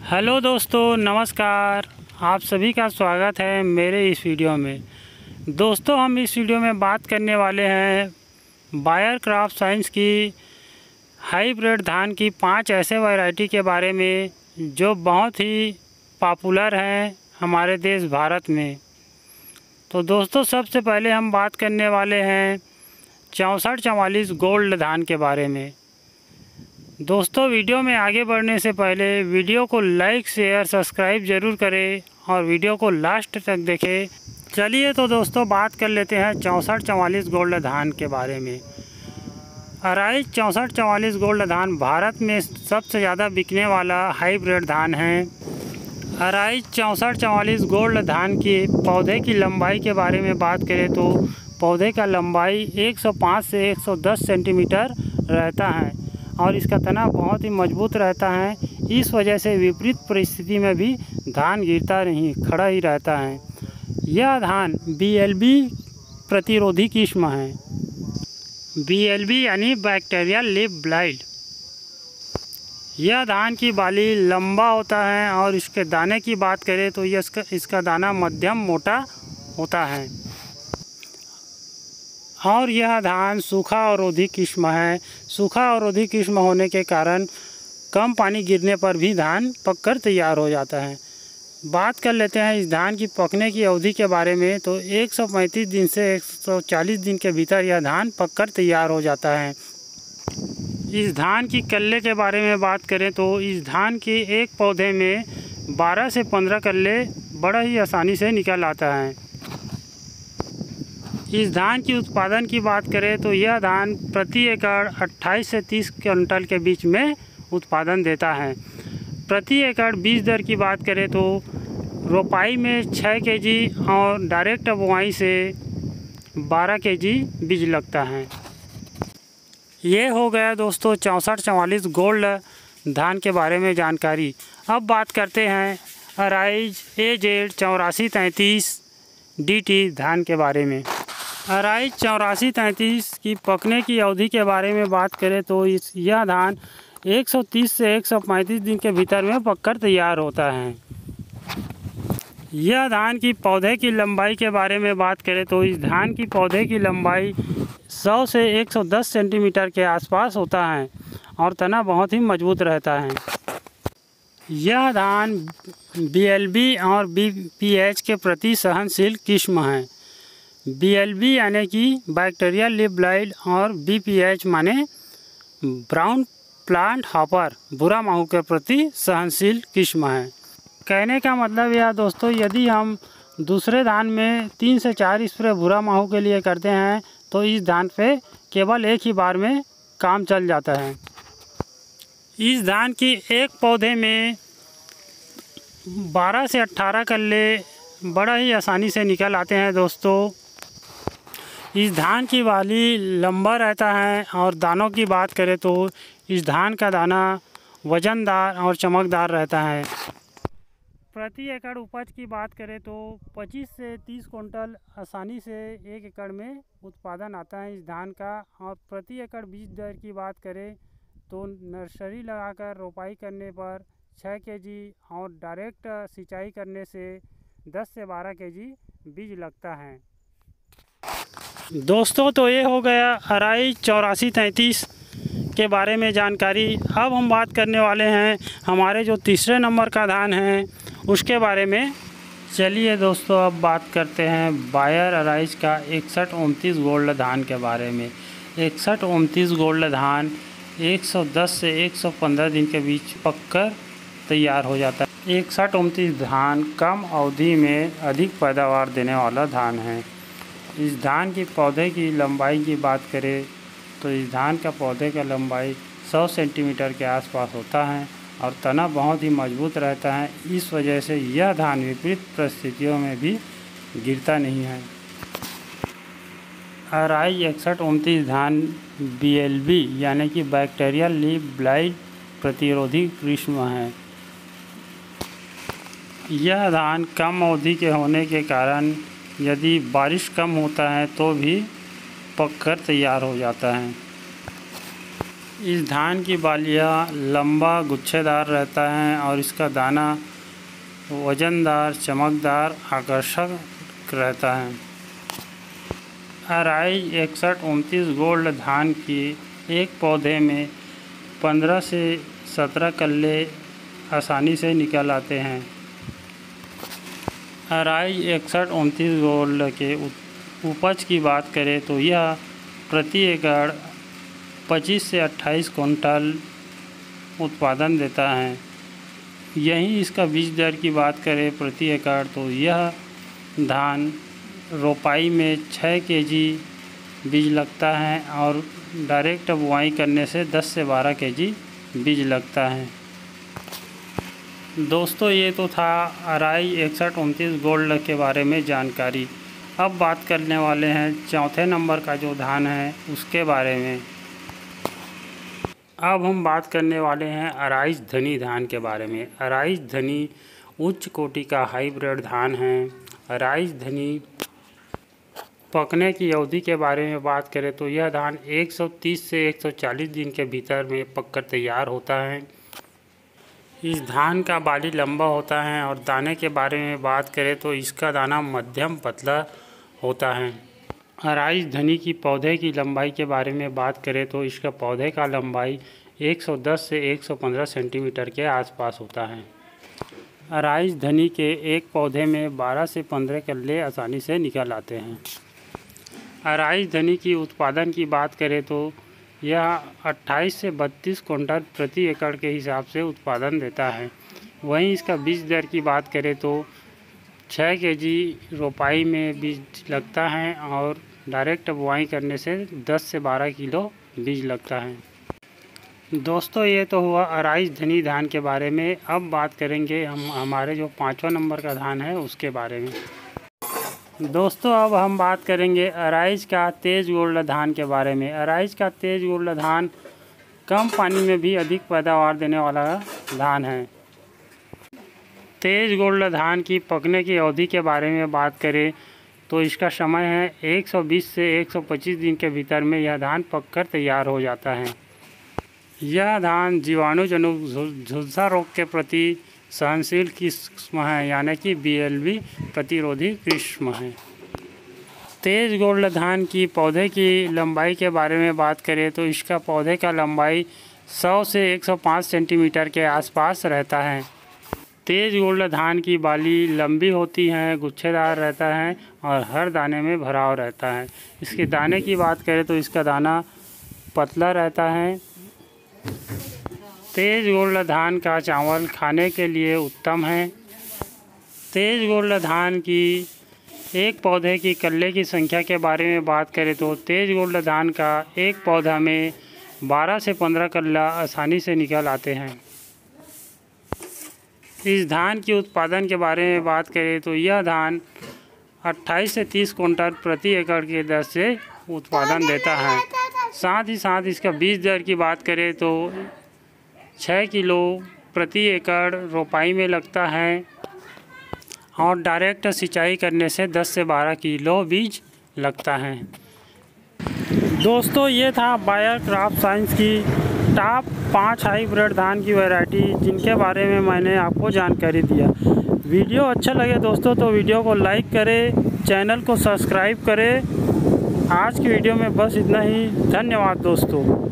Hello दोस्तों, नमस्कार। आप सभी का स्वागत है मेरे इस वीडियो में। दोस्तों, हम इस वीडियो में बात करने वाले हैं बायर क्रॉप साइंस की हाइब्रिड धान की 5 ऐसे वैरायटी के बारे में जो बहुत ही पॉपुलर हैं हमारे देश भारत में। तो दोस्तों, सबसे पहले हम बात करने वाले हैं 6444 गोल्ड धान के बारे में। दोस्तों, वीडियो में आगे बढ़ने से पहले वीडियो को लाइक शेयर सब्सक्राइब ज़रूर करें और वीडियो को लास्ट तक देखें। चलिए तो दोस्तों, बात कर लेते हैं 6444 गोल्ड धान के बारे में। अराइज 6444 गोल्ड धान भारत में सबसे ज़्यादा बिकने वाला हाइब्रिड धान है। अराइज 6444 गोल्ड धान के पौधे की लंबाई के बारे में बात करें तो पौधे का लंबाई 105 से 110 सेंटीमीटर रहता है और इसका तना बहुत ही मजबूत रहता है। इस वजह से विपरीत परिस्थिति में भी धान गिरता नहीं, खड़ा ही रहता है। यह धान BLB प्रतिरोधी किस्म है। BLB यानी बैक्टीरियल लीफ ब्लाइट। यह धान की बाली लंबा होता है और इसके दाने की बात करें तो इसका दाना मध्यम मोटा होता है और यह धान सूखा अवरोधी किस्म है। सूखा अवरोधी किस्म होने के कारण कम पानी गिरने पर भी धान पककर तैयार हो जाता है। बात कर लेते हैं इस धान की पकने की अवधि के बारे में तो 135 दिन से 140 दिन के भीतर यह धान पककर तैयार हो जाता है। इस धान की कल्ले के बारे में बात करें तो इस धान के एक पौधे में 12 से 15 कल्ले बड़ा ही आसानी से निकल आता है। इस धान की उत्पादन की बात करें तो यह धान प्रति एकड़ 28 से 30 क्विंटल के बीच में उत्पादन देता है। प्रति एकड़ बीज दर की बात करें तो रोपाई में 6 kg और डायरेक्ट बुआई से 12 kg बीज लगता है। ये हो गया दोस्तों 6444 गोल्ड धान के बारे में जानकारी। अब बात करते हैं अराइज AZ 8433 DT धान के बारे में। अराइज 8433 की पकने की अवधि के बारे में बात करें तो यह धान 130 से 135 दिन के भीतर में पककर तैयार होता है। यह धान की पौधे की लंबाई के बारे में बात करें तो इस धान की पौधे की लंबाई 100 से 110 सेंटीमीटर के आसपास होता है और तना बहुत ही मजबूत रहता है। यह धान BLB और BPH के प्रति सहनशील किस्म है। BLB यानी कि बैक्टीरियल लीफ ब्लाइट और BPH माने ब्राउन प्लांट हॉपर भूरा माहू के प्रति सहनशील किस्म है। कहने का मतलब यह दोस्तों, यदि हम दूसरे धान में 3 से 4 स्प्रे भूरा माहू के लिए करते हैं तो इस धान पे केवल एक ही बार में काम चल जाता है। इस धान की एक पौधे में 12 से 18 कल्ले बड़ा ही आसानी से निकल आते हैं दोस्तों। इस धान की बाली लंबा रहता है और दानों की बात करें तो इस धान का दाना वज़नदार और चमकदार रहता है। प्रति एकड़ उपज की बात करें तो 25 से 30 कुंटल आसानी से 1 एकड़ में उत्पादन आता है इस धान का। और प्रति एकड़ बीज दर की बात करें तो नर्सरी लगाकर रोपाई करने पर 6 kg और डायरेक्ट सिंचाई करने से 10 से 12 kg बीज लगता है। दोस्तों, तो ये हो गया अराइज 8433 के बारे में जानकारी। अब हम बात करने वाले हैं हमारे जो तीसरे नंबर का धान है उसके बारे में। चलिए दोस्तों, अब बात करते हैं बायर अराइज का 6129 गोल्ड धान के बारे में। 6129 गोल्ड धान 110 से 115 दिन के बीच पककर तैयार हो जाता है। 6129 धान कम अवधि में अधिक पैदावार देने वाला धान है। इस धान की पौधे की लंबाई की बात करें तो इस धान का पौधे का लंबाई 100 सेंटीमीटर के आसपास होता है और तना बहुत ही मजबूत रहता है। इस वजह से यह धान विपरीत परिस्थितियों में भी गिरता नहीं है। अराइज 6129 धान BLB यानी कि बैक्टीरियल लीफ ब्लाइट प्रतिरोधी किस्म है। यह धान कम अवधि के होने के कारण यदि बारिश कम होता है तो भी पककर तैयार हो जाता है। इस धान की बालियाँ लंबा गुच्छेदार रहता है और इसका दाना वजनदार, चमकदार, आकर्षक रहता है। अराइज 6129 गोल्ड धान की एक पौधे में 15 से 17 कल्ले आसानी से निकल आते हैं। अराइज 6129 गोल्ड के उपज की बात करें तो यह प्रति एकड़ 25 से 28 कुंटल उत्पादन देता है। यहीं इसका बीज दर की बात करें प्रति एकड़ तो यह धान रोपाई में 6 केजी बीज लगता है और डायरेक्ट बुआई करने से 10 से 12 केजी बीज लगता है। दोस्तों ये तो था अराइज 6129 गोल्ड के बारे में जानकारी। अब बात करने वाले हैं चौथे नंबर का जो धान है उसके बारे में। अब हम बात करने वाले हैं अराइज धनी धान के बारे में। अराइज धनी उच्च कोटि का हाइब्रिड धान है। अराइज धनी पकने की अवधि के बारे में बात करें तो यह धान 130 से 140 दिन के भीतर में पककर तैयार होता है। इस धान का बाली लंबा होता है और दाने के बारे में बात करें तो इसका दाना मध्यम पतला होता है। अराइज धनी की पौधे की लंबाई के बारे में बात करें तो इसका पौधे का लंबाई 110 से 115 सेंटीमीटर के आसपास होता है। अराइज धनी के एक पौधे में 12 से 15 कल्ले आसानी से निकल आते हैं। अराइज धनी की उत्पादन की बात करें तो यह 28 से 32 कुंटल प्रति एकड़ के हिसाब से उत्पादन देता है। वहीं इसका बीज दर की बात करें तो 6 केजी रोपाई में बीज लगता है और डायरेक्ट बुआई करने से 10 से 12 किलो बीज लगता है। दोस्तों ये तो हुआ अराइज धनी धान के बारे में। अब बात करेंगे हम हमारे जो 5वां नंबर का धान है उसके बारे में। दोस्तों अब हम बात करेंगे अराइज का तेज गोल्ड धान के बारे में। अराइज का तेज गोल्ड धान कम पानी में भी अधिक पैदावार देने वाला धान है। तेज गोल्ड धान की पकने की अवधि के बारे में बात करें तो इसका समय है 120 से 125 दिन के भीतर में यह धान पककर तैयार हो जाता है। यह धान जीवाणुजनित झुलसा रोग के प्रति सहनशील किस्म है, यानी कि BLB प्रतिरोधी किस्म है। तेज गोल्ड धान की पौधे की लंबाई के बारे में बात करें तो इसका पौधे का लंबाई 100 से 105 सेंटीमीटर के आसपास रहता है। तेज गोल्ड धान की बाली लंबी होती है, गुच्छेदार रहता है और हर दाने में भराव रहता है। इसके दाने की बात करें तो इसका दाना पतला रहता है। तेज गोल्ड धान का चावल खाने के लिए उत्तम है। तेज गोल्ड धान की एक पौधे की कल्ले की संख्या के बारे में बात करें तो तेज गोल्ड धान का एक पौधा में 12 से 15 कल्ला आसानी से निकल आते हैं। इस धान की उत्पादन के बारे में बात करें तो यह धान 28 से 30 कुंटल प्रति एकड़ के दर से उत्पादन देता है। साथ ही साथ इसका बीज दर की बात करें तो 6 किलो प्रति एकड़ रोपाई में लगता है और डायरेक्ट सिंचाई करने से 10 से 12 किलो बीज लगता है। दोस्तों ये था बायर क्रॉप साइंस की टॉप 5 हाइब्रिड धान की वैरायटी जिनके बारे में मैंने आपको जानकारी दिया। वीडियो अच्छा लगे दोस्तों तो वीडियो को लाइक करें, चैनल को सब्सक्राइब करें। आज की वीडियो में बस इतना ही। धन्यवाद दोस्तों।